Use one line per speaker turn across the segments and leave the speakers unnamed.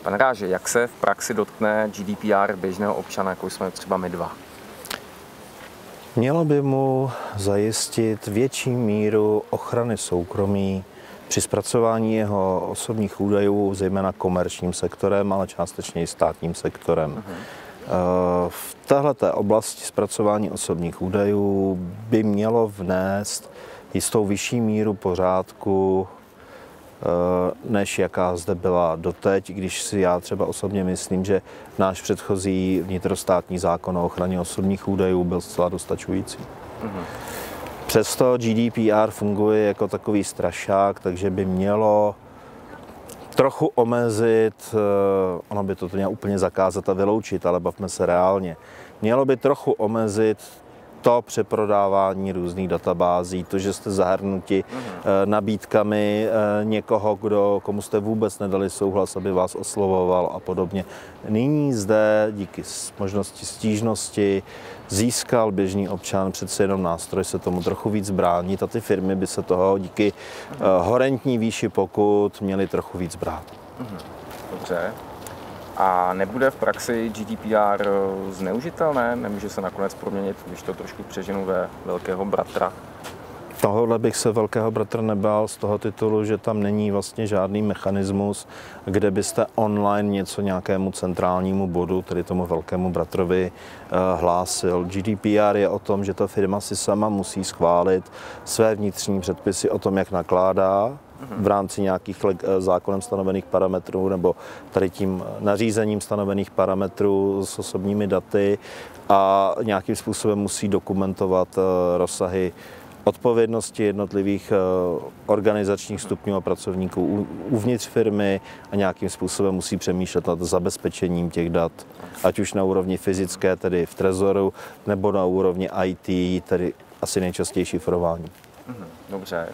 Pane Ráži, jak se v praxi dotkne GDPR běžného občana, jako jsme třeba my dva?
Mělo by mu zajistit větší míru ochrany soukromí při zpracování jeho osobních údajů, zejména komerčním sektorem, ale částečně i státním sektorem. V této oblasti zpracování osobních údajů by mělo vnést jistou vyšší míru pořádku, než jaká zde byla doteď, když si já třeba osobně myslím, že náš předchozí vnitrostátní zákon o ochraně osobních údajů byl zcela dostačující. Přesto GDPR funguje jako takový strašák, takže by mělo trochu omezit, ono by to mělo úplně zakázat a vyloučit, ale bavme se reálně. Mělo by trochu omezit to přeprodávání různých databází, to, že jste zahrnuti nabídkami někoho, komu jste vůbec nedali souhlas, aby vás oslovoval a podobně. Nyní zde díky možnosti stížnosti získal běžný občan přece jenom nástroj se tomu trochu víc bránit a ty firmy by se toho díky horentní výši pokut měly trochu víc brát.
Dobře. A nebude v praxi GDPR zneužitelné? Nemůže se nakonec proměnit, když to trošku přeženu, ve velkého bratra?
Tohohle bych se velkého bratra nebál z toho titulu, že tam není vlastně žádný mechanismus, kde byste online něco nějakému centrálnímu bodu, tedy tomu velkému bratrovi, hlásil. GDPR je o tom, že ta firma si sama musí schválit své vnitřní předpisy o tom, jak nakládá v rámci nějakých zákonem stanovených parametrů nebo tady tím nařízením stanovených parametrů s osobními daty a nějakým způsobem musí dokumentovat rozsahy odpovědnosti jednotlivých organizačních stupňů a pracovníků uvnitř firmy a nějakým způsobem musí přemýšlet nad zabezpečením těch dat, ať už na úrovni fyzické, tedy v trezoru, nebo na úrovni IT, tedy asi nejčastěji šifrování.
Dobře.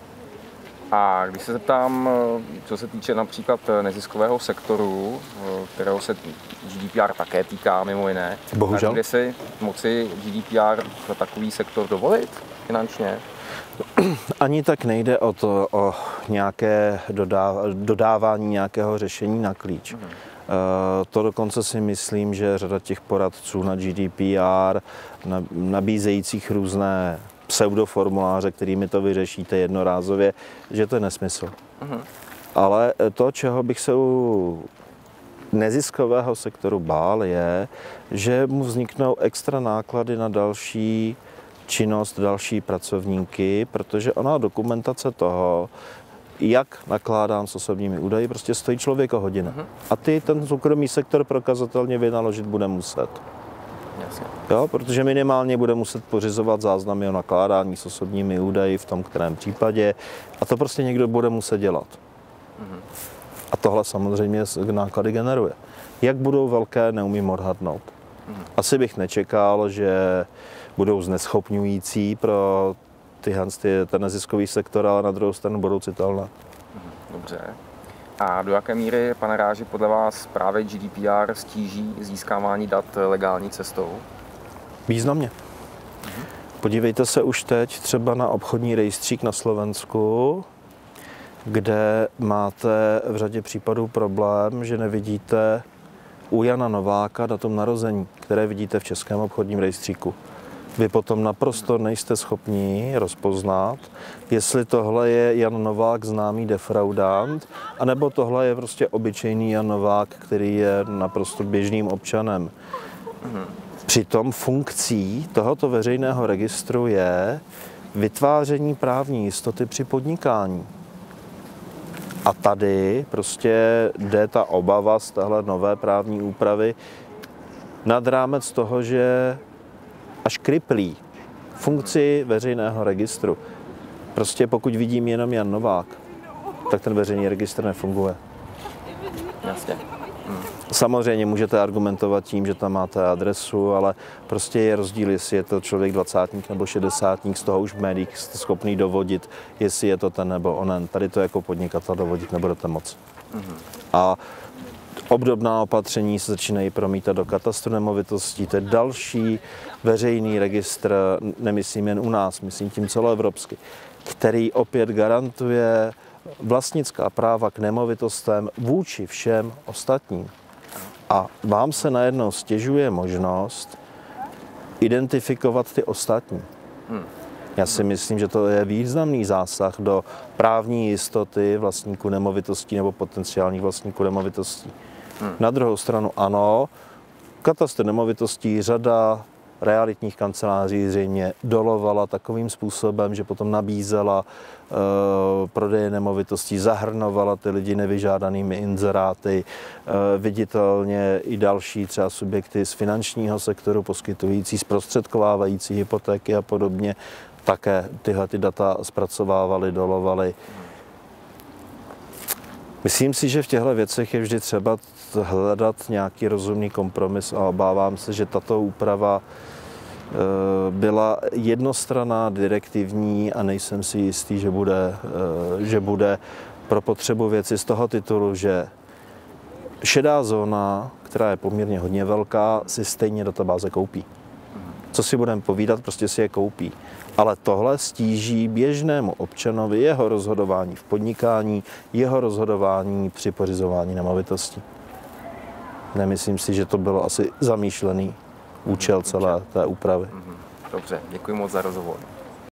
A když se zeptám, co se týče například neziskového sektoru, kterého se GDPR také týká mimo jiné,
bohužel,
bude si moci GDPR za takový sektor dovolit finančně?
Ani tak nejde o nějaké dodávání nějakého řešení na klíč. To dokonce si myslím, že řada těch poradců na GDPR, nabízejících různé pseudoformuláře, kterými to vyřešíte jednorázově, že to je nesmysl. Ale to, čeho bych se u neziskového sektoru bál, je, že mu vzniknou extra náklady na další činnost, další pracovníky, protože ona dokumentace toho, jak nakládám s osobními údaji, prostě stojí člověka hodiny. A ten soukromý sektor prokazatelně vynaložit bude muset. Jo, protože minimálně bude muset pořizovat záznamy o nakládání s osobními údaji v tom kterém případě a to prostě někdo bude muset dělat. A tohle samozřejmě náklady generuje. Jak budou velké, neumím odhadnout. Asi bych nečekal, že budou zneschopňující pro ten neziskový sektor, ale na druhou stranu budou citelné.
Dobře. A do jaké míry, pane Ráži, podle vás právě GDPR stíží získávání dat legální cestou?
Významně. Podívejte se už teď třeba na obchodní rejstřík na Slovensku, kde máte v řadě případů problém, že nevidíte u Jana Nováka datum narození, které vidíte v českém obchodním rejstříku. Vy potom naprosto nejste schopni rozpoznat, jestli tohle je Jan Novák, známý defraudant, anebo tohle je prostě obyčejný Jan Novák, který je naprosto běžným občanem. Přitom funkcí tohoto veřejného registru je vytváření právní jistoty při podnikání. A tady prostě jde ta obava z téhle nové právní úpravy nad rámec toho, že až kriplí funkci veřejného registru. Prostě pokud vidím jenom Jan Novák, tak ten veřejný registr nefunguje.
Jasně.
Samozřejmě můžete argumentovat tím, že tam máte adresu, ale prostě je rozdíl, jestli je to člověk 20 nebo 60, z toho už v médiích jste schopný dovodit, jestli je to ten nebo onen. Tady to jako podnikatel dovodit nebudete moc. A obdobná opatření se začínají promítat do katastru nemovitostí. To je další veřejný registr, nemyslím jen u nás, myslím tím celoevropsky, který opět garantuje vlastnická práva k nemovitostem vůči všem ostatním. A vám se najednou stěžuje možnost identifikovat ty ostatní. Já si myslím, že to je významný zásah do právní jistoty vlastníků nemovitostí nebo potenciálních vlastníků nemovitostí. Na druhou stranu ano, katastr nemovitostí, řada realitních kanceláří zřejmě dolovala takovým způsobem, že potom nabízela prodeje nemovitostí, zahrnovala ty lidi nevyžádanými inzeráty, viditelně i další třeba subjekty z finančního sektoru poskytující, zprostředkovávající hypotéky a podobně, také tyhle ty data zpracovávali, dolovali. Myslím si, že v těchto věcech je vždy třeba hledat nějaký rozumný kompromis a obávám se, že tato úprava byla jednostranná, direktivní a nejsem si jistý, že bude pro potřebu věci z toho titulu, že šedá zóna, která je poměrně hodně velká, si stejně databáze koupí. Co si budeme povídat, prostě si je koupí. Ale tohle stíží běžnému občanovi jeho rozhodování v podnikání, jeho rozhodování při pořizování nemovitostí. Nemyslím si, že to bylo asi zamýšlený účel celé té úpravy.
Dobře, děkuji moc za rozhovor.